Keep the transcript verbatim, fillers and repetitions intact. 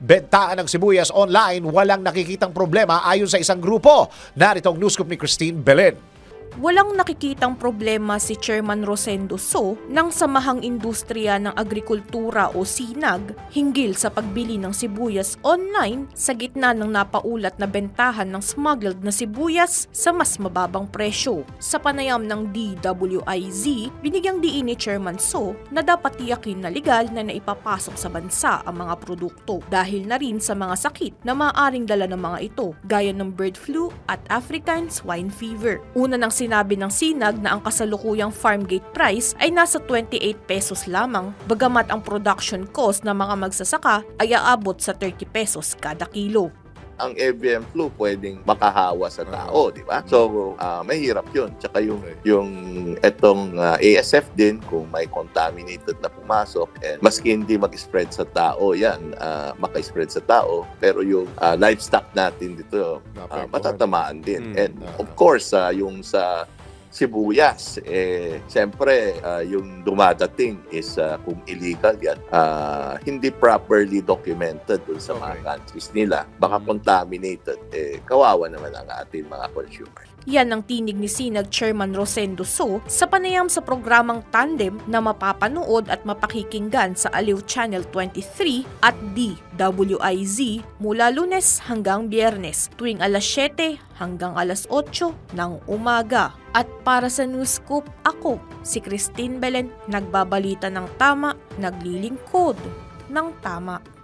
bentaan ng sibuyas online, walang nakikitang problema ayon sa isang grupo. Narito ang news scoop ni Christine Belen. Walang nakikitang problema si Chairman Rosendo So ng Samahang Industriya ng Agrikultura o SINAG hinggil sa pagbili ng sibuyas online sa gitna ng napaulat na bentahan ng smuggled na sibuyas sa mas mababang presyo. Sa panayam ng D W I Z, binigyang diin ni Chairman So na dapat tiyakin na legal na naipapasok sa bansa ang mga produkto dahil na rin sa mga sakit na maaaring dala ng mga ito gaya ng bird flu at African swine fever. Una ng sinabi ng SINAG na ang kasalukuyang farm gate price ay nasa twenty-eight pesos lamang, bagamat ang production cost ng mga magsasaka ay aabot sa thirty pesos kada kilo. Ang avian flu pwedeng makahawa sa tao, di ba? So, uh, mahirap yun. Tsaka yung, yung etong uh, A S F din, kung may contaminated na pumasok, and maski hindi mag-spread sa tao, yan, uh, maka-spread sa tao, pero yung uh, livestock natin dito, uh, matatamaan din. Mm, and of course, uh, yung sa sibuyas, eh, siyempre, uh, yung dumadating is uh, kung illegal yan, uh, hindi properly documented dun sa okay. mga countries nila, baka contaminated, eh, kawawa naman ang ating mga consumers. Yan ang tinig ni SINAG Chairman Rosendo So sa panayam sa programang Tandem na mapapanood at mapakikinggan sa Aliw Channel twenty-three at D W I Z mula Lunes hanggang Biyernes tuwing alas siyete hanggang alas otso ng umaga. At para sa News Scoop, ako, si Christine Belen, nagbabalita ng tama, naglilingkod ng tama.